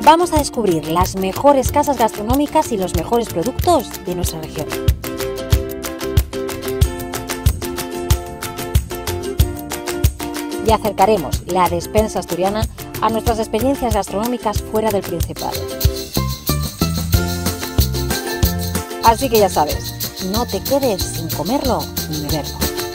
Vamos a descubrir las mejores casas gastronómicas y los mejores productos de nuestra región. Y acercaremos la despensa asturiana a nuestras experiencias gastronómicas fuera del Principado. Así que ya sabes, no te quedes sin comerlo ni beberlo.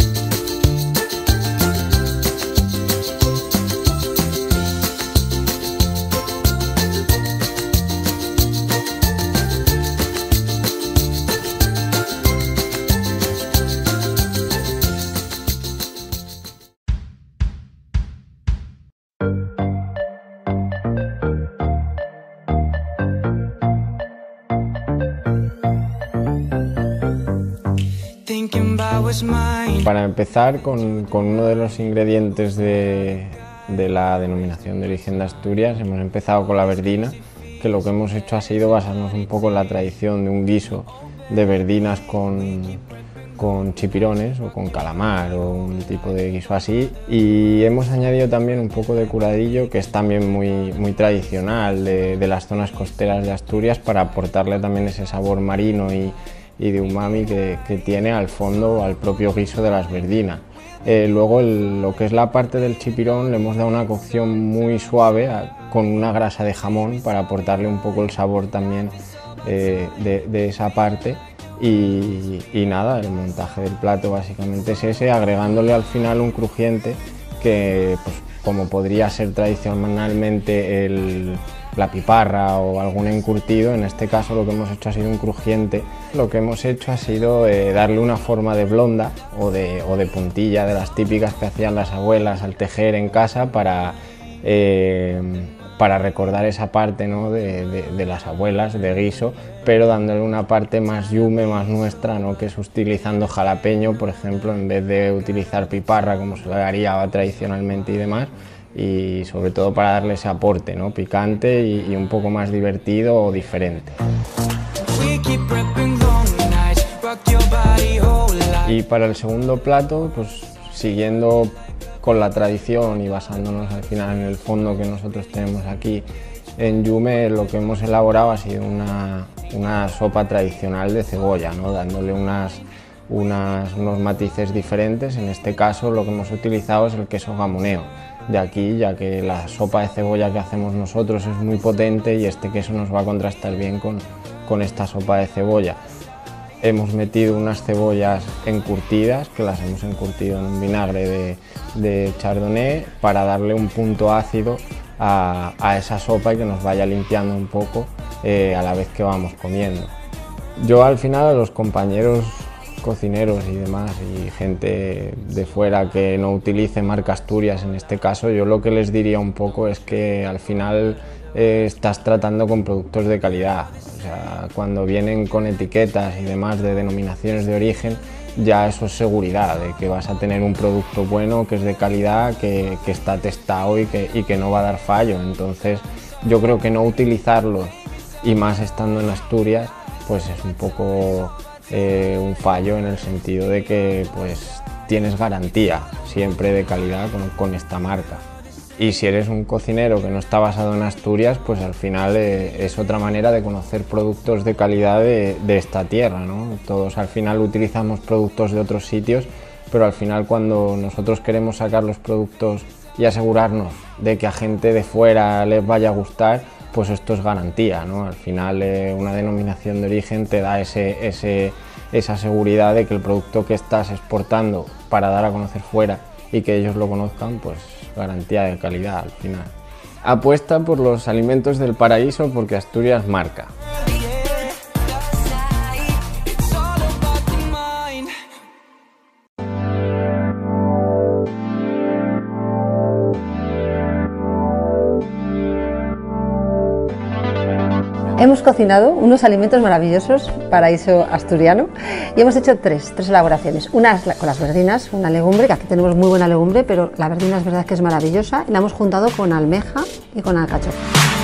Para empezar con uno de los ingredientes de la denominación de origen de Asturias, hemos empezado con la verdina, que lo que hemos hecho ha sido basarnos un poco en la tradición de un guiso de verdinas con chipirones o con calamar o un tipo de guiso así, y hemos añadido también un poco de curadillo, que es también muy tradicional de las zonas costeras de Asturias, para aportarle también ese sabor marino y de umami que tiene al fondo, al propio guiso de las verdinas. Luego lo que es la parte del chipirón le hemos dado una cocción muy suave con una grasa de jamón para aportarle un poco el sabor también de esa parte. Y nada, el montaje del plato básicamente es ese, agregándole al final un crujiente que, pues, como podría ser tradicionalmente la piparra o algún encurtido. En este caso lo que hemos hecho ha sido un crujiente. Lo que hemos hecho ha sido darle una forma de blonda o de puntilla, de las típicas que hacían las abuelas al tejer en casa para recordar esa parte, ¿no?, de las abuelas de guiso, pero dándole una parte más yume, más nuestra, ¿no?, que es utilizando jalapeño, por ejemplo, en vez de utilizar piparra como se le haría tradicionalmente y demás. Y sobre todo para darle ese aporte, ¿no?, picante y un poco más divertido o diferente. Y para el segundo plato, pues siguiendo con la tradición y basándonos al final en el fondo que nosotros tenemos aquí en Yume, lo que hemos elaborado ha sido una sopa tradicional de cebolla, ¿no?, dándole unos matices diferentes. En este caso lo que hemos utilizado es el queso gamoneo de aquí, ya que la sopa de cebolla que hacemos nosotros es muy potente y este queso nos va a contrastar bien con esta sopa de cebolla. Hemos metido unas cebollas encurtidas, que las hemos encurtido en un vinagre de chardonnay para darle un punto ácido a esa sopa y que nos vaya limpiando un poco a la vez que vamos comiendo. Yo al final a los compañeros cocineros y demás y gente de fuera que no utilice marca Asturias en este caso, yo lo que les diría un poco es que al final estás tratando con productos de calidad. O sea, cuando vienen con etiquetas y demás de denominaciones de origen, ya eso es seguridad de que vas a tener un producto bueno, que es de calidad, que está testado y que no va a dar fallo. Entonces yo creo que no utilizarlos, y más estando en Asturias, pues es un poco un fallo, en el sentido de que pues tienes garantía siempre de calidad con esta marca. Y si eres un cocinero que no está basado en Asturias, pues al final es otra manera de conocer productos de calidad de esta tierra, ¿no? Todos al final utilizamos productos de otros sitios, pero al final cuando nosotros queremos sacar los productos y asegurarnos de que a gente de fuera les vaya a gustar, pues esto es garantía, ¿no? Al final una denominación de origen te da esa seguridad de que el producto que estás exportando para dar a conocer fuera y que ellos lo conozcan, pues garantía de calidad al final. Apuesta por los alimentos del paraíso, porque Asturias marca. Hemos cocinado unos alimentos maravillosos, paraíso asturiano, y hemos hecho tres elaboraciones. Una es con las verdinas, una legumbre, que aquí tenemos muy buena legumbre, pero la verdina es verdad que es maravillosa, y la hemos juntado con almeja y con alcachofa.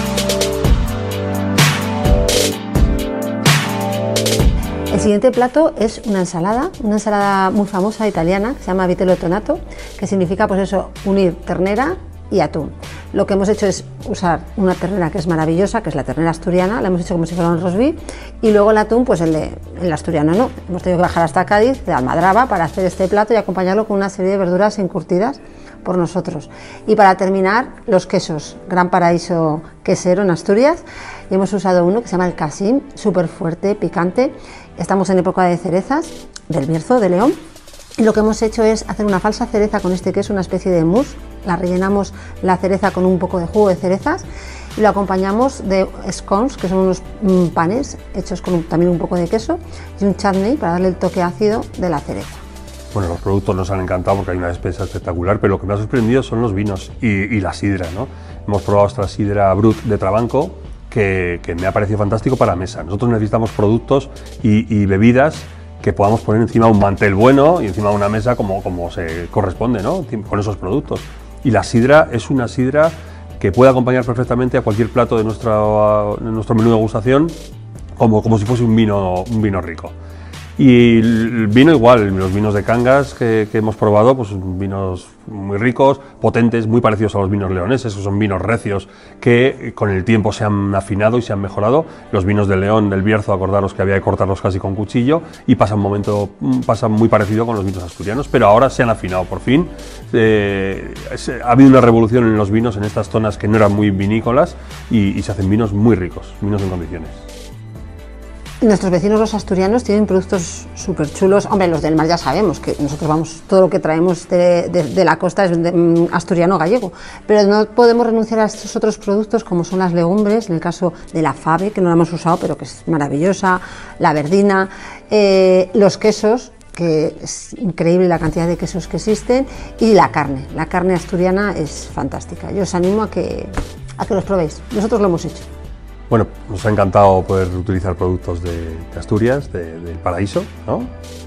El siguiente plato es una ensalada muy famosa italiana, que se llama vitello tonato, que significa pues eso, unir ternera, y atún. Lo que hemos hecho es usar una ternera que es maravillosa, que es la ternera asturiana, la hemos hecho como si fuera un roast beef, y luego el atún, pues el asturiano no. Hemos tenido que bajar hasta Cádiz, de Almadraba, para hacer este plato y acompañarlo con una serie de verduras encurtidas por nosotros. Y para terminar, los quesos, Gran Paraíso Quesero en Asturias, y hemos usado uno que se llama el Casim, súper fuerte, picante. Estamos en época de cerezas, del Bierzo, de León, y lo que hemos hecho es hacer una falsa cereza con este queso, una especie de mousse. La rellenamos la cereza con un poco de jugo de cerezas y lo acompañamos de scones, que son unos panes hechos con también un poco de queso, y un chutney para darle el toque ácido de la cereza. Bueno, los productos nos han encantado porque hay una despensa espectacular, pero lo que me ha sorprendido son los vinos y la sidra, ¿no? Hemos probado esta sidra Brut de Trabanco, que me ha parecido fantástico para mesa. Nosotros necesitamos productos y bebidas que podamos poner encima un mantel bueno y encima de una mesa como se corresponde, ¿no? Con esos productos. Y la sidra es una sidra que puede acompañar perfectamente a cualquier plato de nuestro menú de degustación como si fuese un vino rico. Y el vino igual, los vinos de Cangas que hemos probado, pues vinos muy ricos, potentes, muy parecidos a los vinos leoneses, son vinos recios que con el tiempo se han afinado y se han mejorado. Los vinos de León, del Bierzo, acordaros que había que cortarlos casi con cuchillo y pasa muy parecido con los vinos asturianos, pero ahora se han afinado por fin. Ha habido una revolución en los vinos en estas zonas que no eran muy vinícolas y se hacen vinos muy ricos, vinos en condiciones. Nuestros vecinos los asturianos tienen productos súper chulos. Hombre, los del mar ya sabemos que nosotros vamos, todo lo que traemos de la costa es asturiano gallego, pero no podemos renunciar a estos otros productos como son las legumbres, en el caso de la fave, que no la hemos usado pero que es maravillosa, la verdina, los quesos, que es increíble la cantidad de quesos que existen, y la carne asturiana es fantástica. Yo os animo a que los probéis, nosotros lo hemos hecho. Bueno, nos ha encantado poder utilizar productos de Asturias, del Paraíso, ¿no?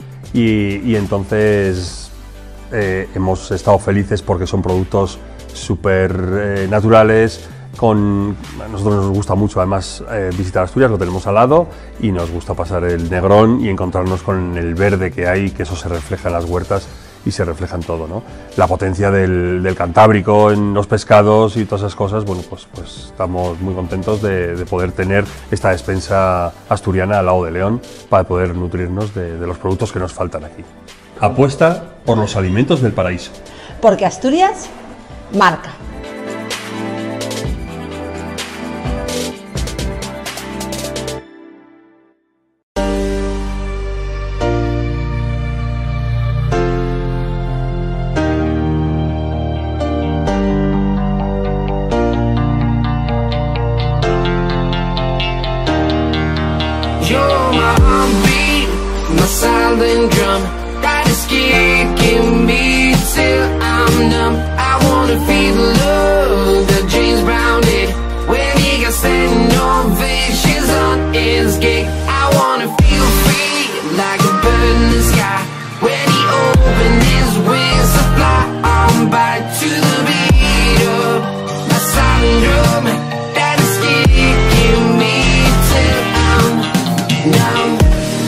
Y entonces hemos estado felices porque son productos súper naturales. A nosotros nos gusta mucho además visitar Asturias, lo tenemos al lado, y nos gusta pasar el Negrón y encontrarnos con el verde que hay, que eso se refleja en las huertas y se refleja en todo, ¿no? La potencia del Cantábrico en los pescados y todas esas cosas, bueno, pues estamos muy contentos de poder tener esta despensa asturiana al lado de León para poder nutrirnos de los productos que nos faltan aquí. Apuesta por los alimentos del paraíso. Porque Asturias marca. silent drum, ride a skid, give me till I'm numb. I wanna feel the love that James Brown did when he got standing ovations on his gig. I wanna feel free like a bird in the sky when he opened his wings to fly on by to the beat of my silent drum. Ride a skid, give me till I'm numb.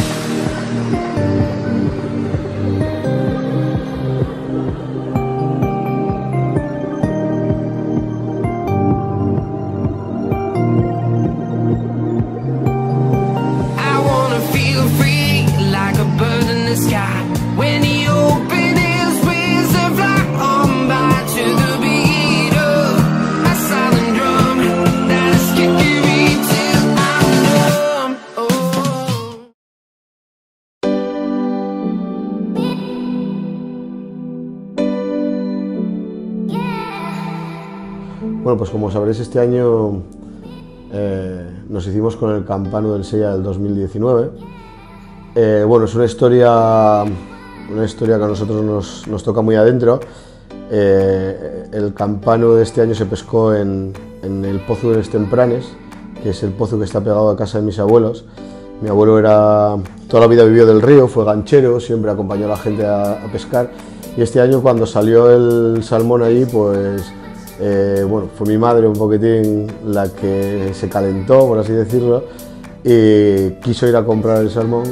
Bueno, pues como sabréis, este año nos hicimos con el Campano del Sella del 2019. Bueno, es una historia que a nosotros nos toca muy adentro. El Campano de este año se pescó en el Pozo de los Tempranes, que es el pozo que está pegado a casa de mis abuelos. Mi abuelo toda la vida vivió del río, fue ganchero, siempre acompañó a la gente a pescar. Y este año, cuando salió el salmón allí, pues bueno, fue mi madre un poquitín la que se calentó, por así decirlo, y quiso ir a comprar el salmón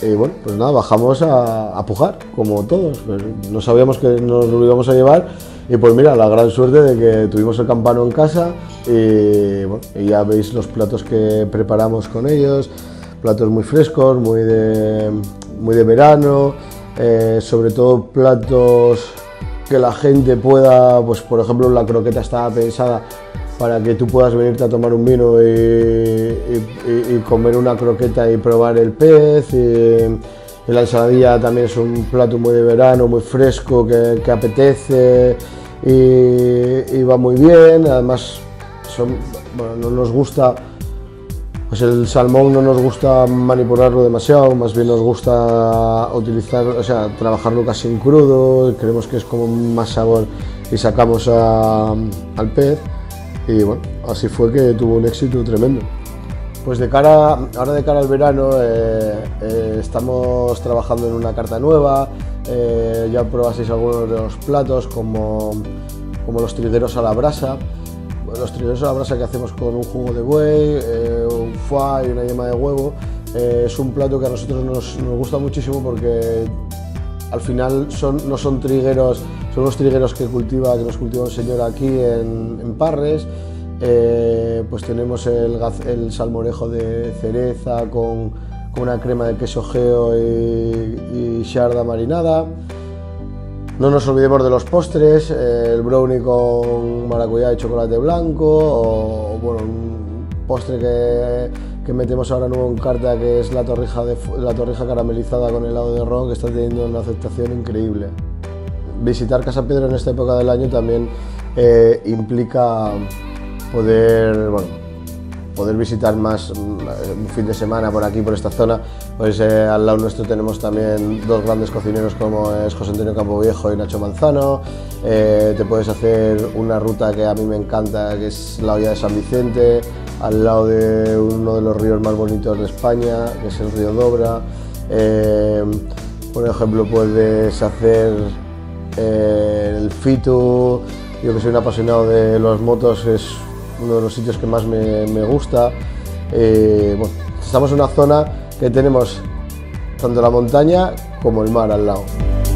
Y bueno, pues nada, bajamos a pujar, como todos. Pues no sabíamos que nos lo íbamos a llevar y pues mira, la gran suerte de que tuvimos el campano en casa y, bueno, y ya veis los platos que preparamos con ellos, platos muy frescos, muy de verano, sobre todo platos que la gente pueda, pues por ejemplo la croqueta estaba pensada para que tú puedas venirte a tomar un vino y comer una croqueta y probar el pez. Y la ensaladilla también es un plato muy de verano, muy fresco, que apetece y va muy bien. Además, bueno, no nos gusta, pues el salmón no nos gusta manipularlo demasiado, más bien nos gusta utilizar, o sea, trabajarlo casi en crudo, creemos que es como más sabor y sacamos al pez. Y bueno, así fue que tuvo un éxito tremendo. Pues ahora de cara al verano estamos trabajando en una carta nueva, ya probasteis algunos de los platos como los trigueros a la brasa. Los trigueros a la brasa que hacemos con un jugo de buey, un foie y una yema de huevo. Es un plato que a nosotros nos gusta muchísimo porque al final no son trigueros, son unos trigueros que nos cultiva un señor aquí en Parres. Pues tenemos el salmorejo de cereza con una crema de queso geo y xarda marinada. No nos olvidemos de los postres, el brownie con maracuyá y chocolate blanco, o bueno, un postre que metemos ahora nuevo en carta, que es la torrija caramelizada con helado de ron, que está teniendo una aceptación increíble. Visitar Casa Pedro en esta época del año también implica poder visitar más un fin de semana por aquí, por esta zona. Pues al lado nuestro tenemos también dos grandes cocineros como es José Antonio Campoviejo y Nacho Manzano. Te puedes hacer una ruta que a mí me encanta, que es la Hoya de San Vicente, al lado de uno de los ríos más bonitos de España, que es el río Dobra. Por ejemplo, puedes hacer el Fitu. Yo que soy un apasionado de los motos, es uno de los sitios que más me gusta. Bueno, estamos en una zona que tenemos tanto la montaña como el mar al lado.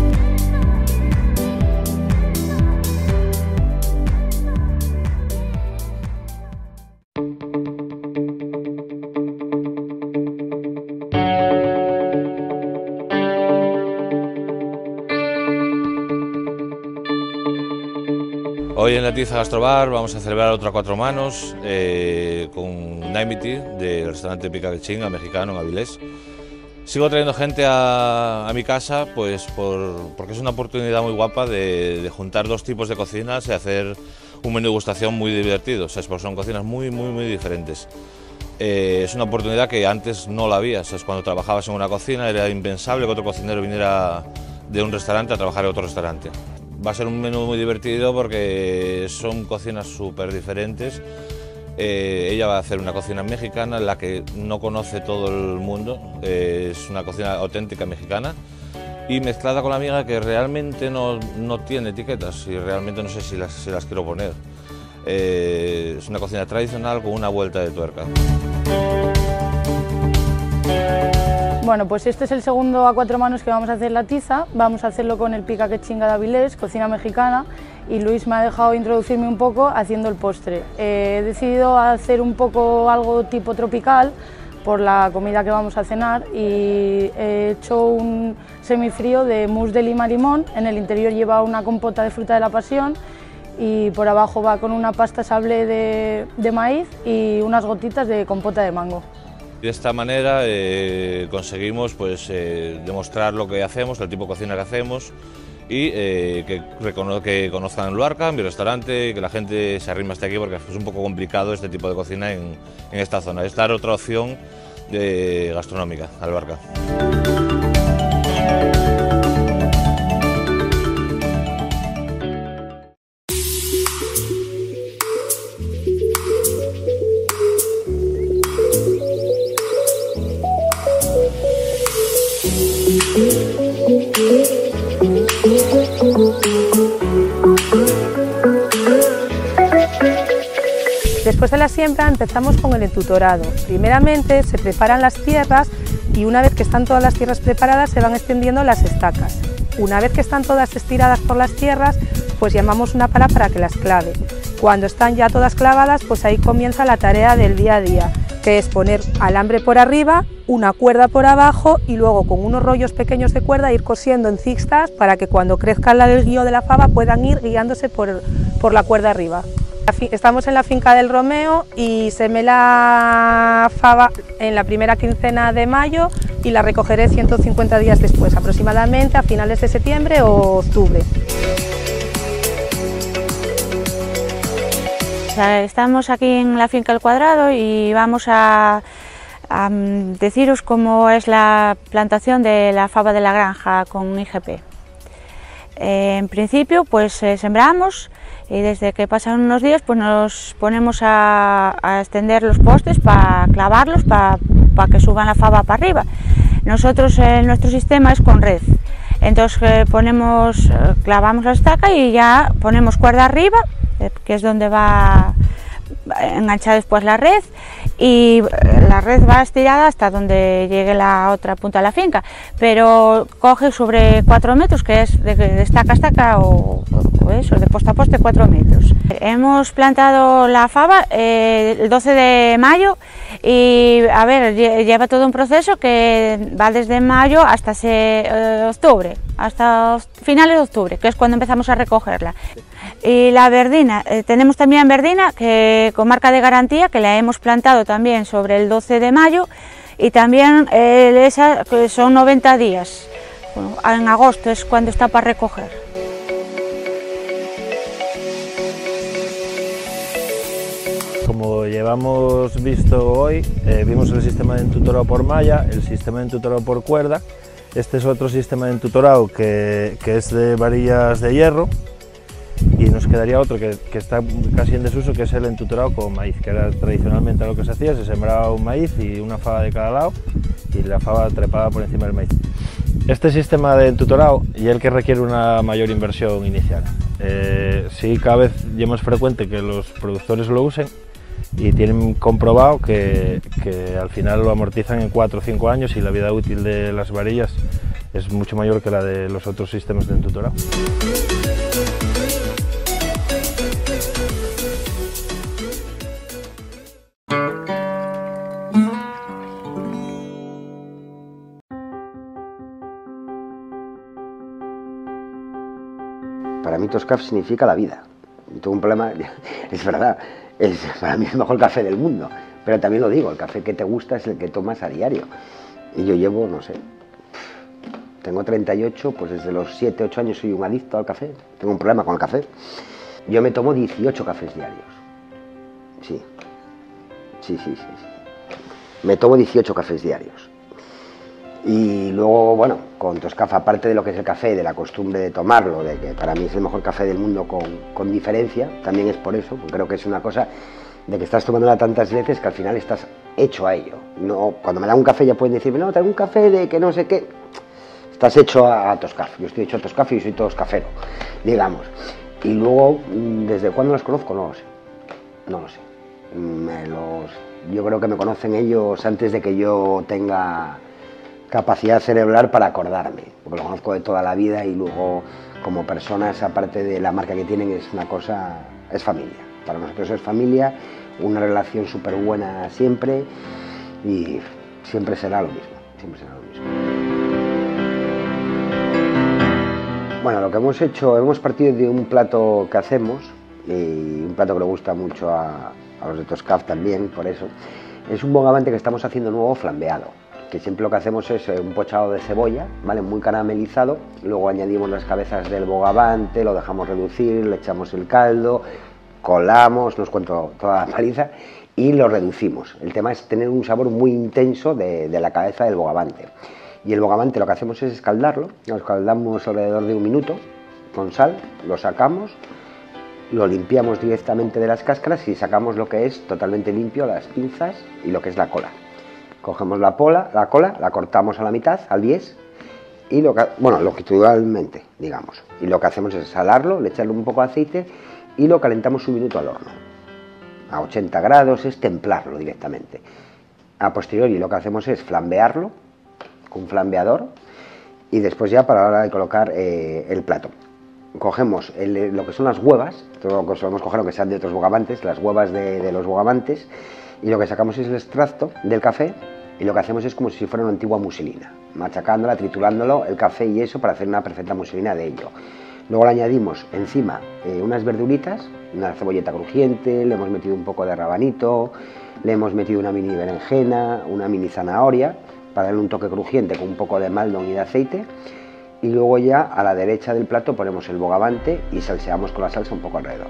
Hoy en la Tiza Gastrobar vamos a celebrar otro a cuatro manos con Naimity del restaurante Pica de Chinga mexicano en Avilés. Sigo trayendo gente a mi casa pues porque es una oportunidad muy guapa de juntar dos tipos de cocinas y hacer un menú de degustación muy divertido, ¿sabes? Porque son cocinas muy diferentes. Es una oportunidad que antes no la había, ¿sabes? Cuando trabajabas en una cocina era impensable que otro cocinero viniera de un restaurante a trabajar en otro restaurante. Va a ser un menú muy divertido porque son cocinas súper diferentes. Ella va a hacer una cocina mexicana, la que no conoce todo el mundo. Es una cocina auténtica mexicana y mezclada con la amiga que realmente no tiene etiquetas y realmente no sé si las quiero poner. Es una cocina tradicional con una vuelta de tuerca. Bueno, pues este es el segundo a cuatro manos que vamos a hacer en la Tiza. Vamos a hacerlo con el Pica que Chinga de Avilés, cocina mexicana, y Luis me ha dejado introducirme un poco haciendo el postre. He decidido hacer un poco algo tipo tropical por la comida que vamos a cenar y he hecho un semifrío de mousse de lima limón. En el interior lleva una compota de fruta de la pasión y por abajo va con una pasta sablé de maíz y unas gotitas de compota de mango. De esta manera conseguimos pues, demostrar lo que hacemos, el tipo de cocina que hacemos y que conozcan Luarca, mi restaurante, que la gente se arrime hasta aquí porque es un poco complicado este tipo de cocina en esta zona. Es dar otra opción gastronómica al Luarca. Después de la siembra empezamos con el entutorado. Primeramente se preparan las tierras y una vez que están todas las tierras preparadas se van extendiendo las estacas. Una vez que están todas estiradas por las tierras, pues llamamos una pala para que las clave. Cuando están ya todas clavadas, pues ahí comienza la tarea del día a día, que es poner alambre por arriba, una cuerda por abajo y luego con unos rollos pequeños de cuerda ir cosiendo en zigzags para que cuando crezca el guío de la fava puedan ir guiándose por la cuerda arriba. Estamos en la finca del Romeo y semé la fava en la primera quincena de mayo y la recogeré 150 días después, aproximadamente a finales de septiembre o octubre. Estamos aquí en la finca El Cuadrado y vamos a deciros cómo es la plantación de la fava de la granja con IGP. En principio pues sembramos y desde que pasan unos días pues nos ponemos a extender los postes para clavarlos para que suban la fava para arriba. Nosotros nuestro sistema es con red, entonces clavamos la estaca y ya ponemos cuerda arriba, que es donde va enganchada después la red, y la red va estirada hasta donde llegue la otra punta de la finca, pero coge sobre 4 metros, que es de estaca a estaca o eso, de poste a poste 4 metros. Hemos plantado la fava el 12 de mayo y a ver, lleva todo un proceso que va desde mayo hasta octubre, hasta finales de octubre, que es cuando empezamos a recogerla. Y la verdina, tenemos también verdina que con marca de garantía, que la hemos plantado también sobre el 12 de mayo y también esa que son 90 días, bueno, en agosto es cuando está para recoger. Como llevamos visto hoy, vimos el sistema de entutorado por malla, el sistema de entutorado por cuerda. Este es otro sistema de entutorado que es de varillas de hierro, y nos quedaría otro que está casi en desuso, que es el entutorado con maíz, que era tradicionalmente lo que se hacía: se sembraba un maíz y una fava de cada lado y la fava trepada por encima del maíz. Este sistema de entutorado y el que requiere una mayor inversión inicial. Sí, cada vez es más frecuente que los productores lo usen y tienen comprobado que al final lo amortizan en 4 o 5 años y la vida útil de las varillas es mucho mayor que la de los otros sistemas de entutorado. Para mí Toscaf significa la vida. Tengo un problema, es verdad, es para mí el mejor café del mundo, pero también lo digo, el café que te gusta es el que tomas a diario. Y yo llevo, no sé, tengo 38, pues desde los 7, 8 años soy un adicto al café, tengo un problema con el café. Yo me tomo 18 cafés diarios, sí. Me tomo 18 cafés diarios. Y luego, bueno, con Toscaf, aparte de lo que es el café, de la costumbre de tomarlo, de que para mí es el mejor café del mundo con diferencia, también es por eso, porque creo que es una cosa de que estás tomándola tantas veces que al final estás hecho a ello. No, cuando me dan un café ya pueden decirme, no, traigo un café de que no sé qué. Estás hecho a Toscaf, yo estoy hecho a Toscaf y soy toscafero, digamos. Y luego, ¿desde cuándo los conozco? No lo sé, no lo sé. Yo creo que me conocen ellos antes de que yo tenga capacidad cerebral para acordarme, porque lo conozco de toda la vida y luego como personas, aparte de la marca que tienen, es una cosa, es familia. Para nosotros es familia, una relación súper buena siempre y siempre será lo mismo, siempre será lo mismo. Bueno, lo que hemos hecho, hemos partido de un plato que hacemos, y un plato que le gusta mucho a los de Toscaf también, por eso, es un bogavante que estamos haciendo nuevo flambeado, que siempre lo que hacemos es un pochado de cebolla, ¿vale? Muy caramelizado, luego añadimos las cabezas del bogavante, lo dejamos reducir, le echamos el caldo, colamos, no os cuento toda la paliza, y lo reducimos. El tema es tener un sabor muy intenso de la cabeza del bogavante. Y el bogavante lo que hacemos es escaldarlo, lo escaldamos alrededor de 1 minuto con sal, lo sacamos, lo limpiamos directamente de las cáscaras y sacamos lo que es totalmente limpio, las pinzas y lo que es la cola. Cogemos la cola, la cortamos a la mitad, al bies, y longitudinalmente, digamos. Y lo que hacemos es salarlo, le echarle un poco de aceite y lo calentamos 1 minuto al horno. A 80 grados es templarlo directamente. A posteriori lo que hacemos es flambearlo, un flambeador y después ya para la hora de colocar el plato. Cogemos lo que son las huevas, todo lo que solemos coger aunque sean de otros bogavantes, las huevas de los bogavantes, y lo que sacamos es el extracto del café y lo que hacemos es como si fuera una antigua muselina, machacándola, triturándolo, el café y eso para hacer una perfecta muselina de ello. Luego le añadimos encima unas verduritas, una cebolleta crujiente, le hemos metido un poco de rabanito, le hemos metido una mini berenjena, una mini zanahoria, para darle un toque crujiente con un poco de maldon y de aceite. Y luego ya a la derecha del plato ponemos el bogavante y salseamos con la salsa un poco alrededor.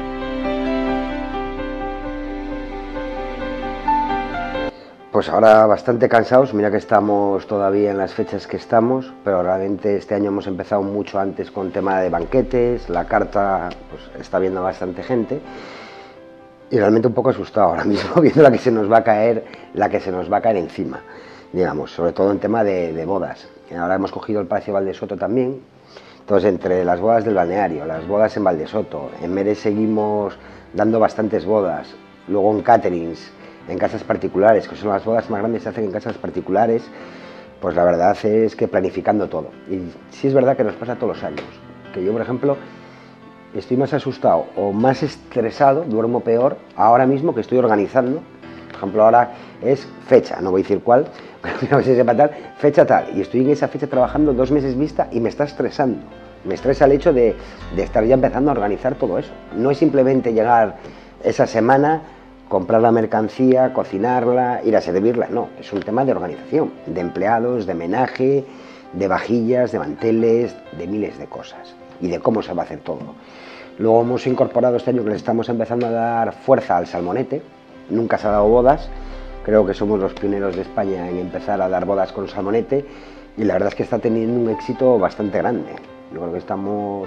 Pues ahora bastante cansados, mira que estamos todavía en las fechas que estamos, pero realmente este año hemos empezado mucho antes con tema de banquetes, la carta pues está viendo bastante gente y realmente un poco asustado ahora mismo viendo la que se nos va a caer encima, digamos, sobre todo en tema de bodas. Ahora hemos cogido el Palacio Valdesoto también, entonces entre las bodas del balneario, las bodas en Valdesoto, en Mérez seguimos dando bastantes bodas, luego en caterings, en casas particulares, que son las bodas más grandes, se hacen en casas particulares, pues la verdad es que planificando todo. Y sí es verdad que nos pasa todos los años, que yo por ejemplo estoy más asustado o más estresado, duermo peor ahora mismo que estoy organizando. Por ejemplo ahora es fecha, no voy a decir cuál, pero no sé si sepa tal, fecha tal, y estoy en esa fecha trabajando 2 meses vista y me está estresando. Me estresa el hecho de estar ya empezando a organizar todo eso. No es simplemente llegar esa semana, comprar la mercancía, cocinarla, ir a servirla, no, es un tema de organización, de empleados, de menaje, de vajillas, de manteles, de miles de cosas y de cómo se va a hacer todo. Luego hemos incorporado este año que le estamos empezando a dar fuerza al salmonete, nunca se ha dado bodas, creo que somos los pioneros de España en empezar a dar bodas con salmonete y la verdad es que está teniendo un éxito bastante grande. Yo creo que estamos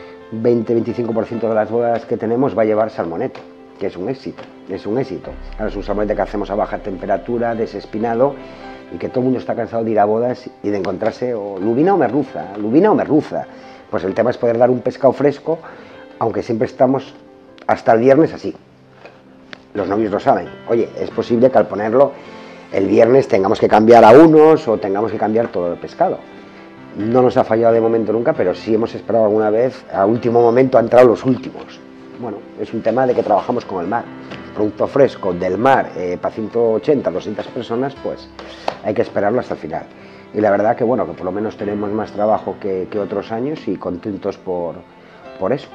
20-25% de las bodas que tenemos va a llevar salmonete, que es un éxito, es un éxito. Ahora es un salmonete que hacemos a baja temperatura, desespinado, y que todo el mundo está cansado de ir a bodas y de encontrarse o lubina o merluza. Pues el tema es poder dar un pescado fresco, aunque siempre estamos hasta el viernes así. Los novios lo saben. Oye, es posible que al ponerlo el viernes tengamos que cambiar a unos o tengamos que cambiar todo el pescado. No nos ha fallado de momento nunca, pero sí hemos esperado alguna vez, a último momento han entrado los últimos. Bueno, es un tema de que trabajamos con el mar. Producto fresco del mar para 180, 200 personas, pues hay que esperarlo hasta el final. Y la verdad que bueno, que por lo menos tenemos más trabajo que otros años y contentos por eso.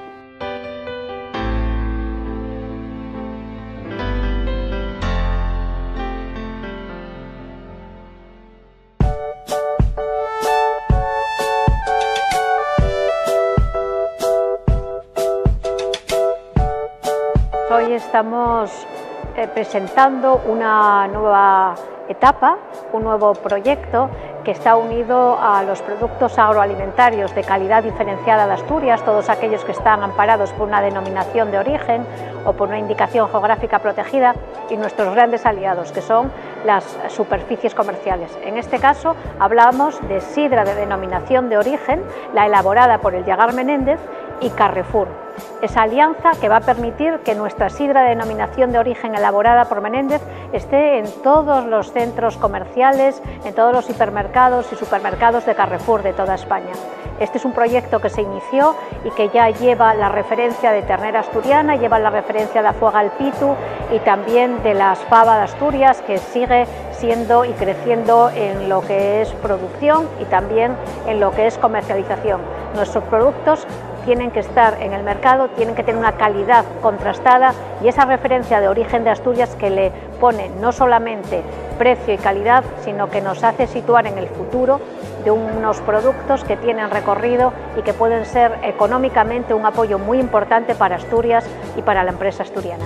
Hoy estamos presentando una nueva etapa, un nuevo proyecto que está unido a los productos agroalimentarios de calidad diferenciada de Asturias, todos aquellos que están amparados por una denominación de origen o por una indicación geográfica protegida, y nuestros grandes aliados, que son las superficies comerciales. En este caso hablamos de sidra de denominación de origen, la elaborada por el Llagar Menéndez y Carrefour. Esa alianza que va a permitir que nuestra sidra de denominación de origen elaborada por Menéndez esté en todos los centros comerciales, en todos los hipermercados y supermercados de Carrefour de toda España. Este es un proyecto que se inició y que ya lleva la referencia de ternera asturiana, lleva la referencia de Afuega al Pitu y también de las fava de Asturias, que sigue siendo y creciendo en lo que es producción y también en lo que es comercialización. Nuestros productos tienen que estar en el mercado, tienen que tener una calidad contrastada y esa referencia de origen de Asturias que le pone no solamente precio y calidad, sino que nos hace situar en el futuro de unos productos que tienen recorrido y que pueden ser económicamente un apoyo muy importante para Asturias y para la empresa asturiana.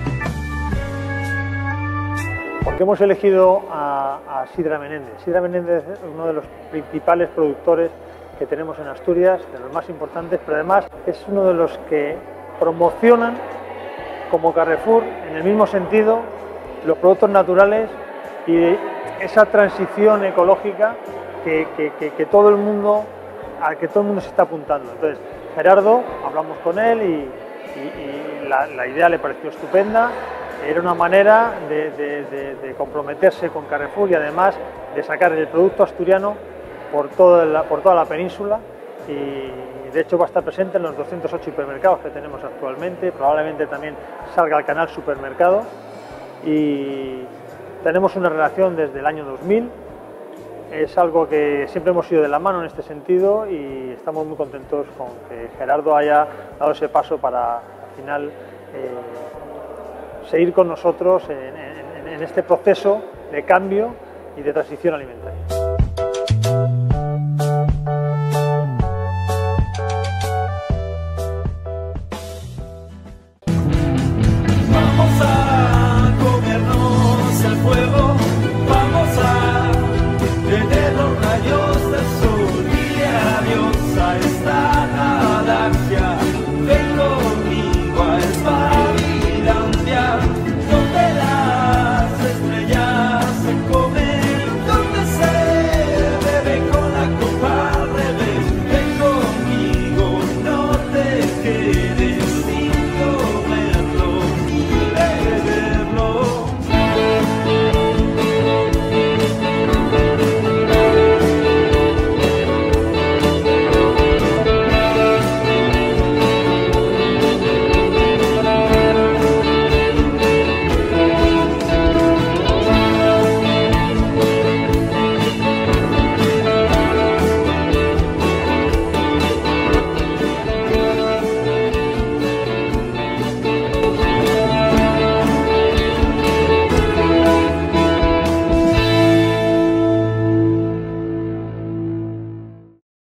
¿Por qué hemos elegido a Sidra Menéndez? Sidra Menéndez es uno de los principales productores que tenemos en Asturias, de los más importantes, pero además es uno de los que promocionan como Carrefour, en el mismo sentido, los productos naturales y esa transición ecológica que todo el mundo, al que todo el mundo se está apuntando. Entonces, Gerardo, hablamos con él y la idea le pareció estupenda era una manera de comprometerse con Carrefour y además de sacar el producto asturiano por toda la península, y de hecho va a estar presente en los 208 hipermercados que tenemos actualmente, probablemente también salga al canal Supermercado, y tenemos una relación desde el año 2000, es algo que siempre hemos ido de la mano en este sentido y estamos muy contentos con que Gerardo haya dado ese paso para al final seguir con nosotros en este proceso de cambio y de transición alimentaria.